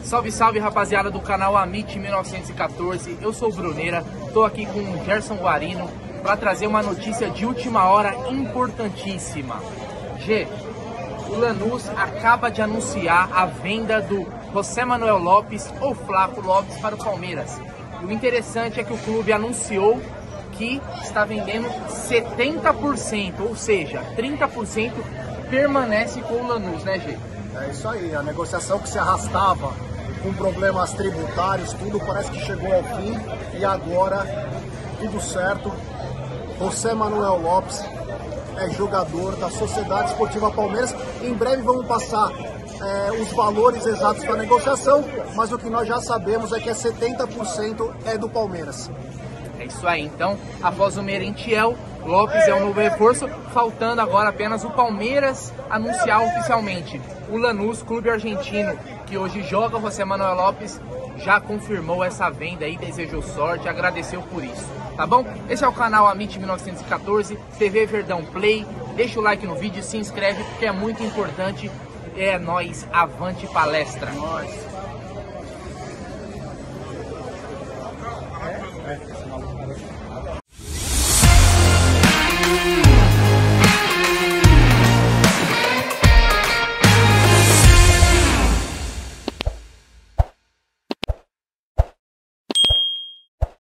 Salve, salve, rapaziada do canal Amit 1914, eu sou o Bruneira, tô aqui com o Gerson Guarino para trazer uma notícia de última hora importantíssima. G, o Lanús acaba de anunciar a venda do José Manuel Lopes ou Flaco Lopes para o Palmeiras. E o interessante é que o clube anunciou que está vendendo 70%, ou seja, 30% permanece com o Lanús, né, G? É isso aí, a negociação que se arrastava com problemas tributários, tudo parece que chegou ao fim e agora tudo certo. José Manuel Lopes é jogador da Sociedade Esportiva Palmeiras. Em breve vamos passar os valores exatos da negociação, mas o que nós já sabemos é que 70% é do Palmeiras. É isso aí, então, após o Merentiel, Lopes é um novo reforço, faltando agora apenas o Palmeiras anunciar oficialmente. O Lanús, clube argentino, que hoje joga o José Manuel Lopes, já confirmou essa venda aí, desejou sorte, agradeceu por isso, tá bom? Esse é o canal Amit 1914, TV Verdão Play, deixa o like no vídeo, se inscreve porque é muito importante, é nóis, avante palestra! Nóis!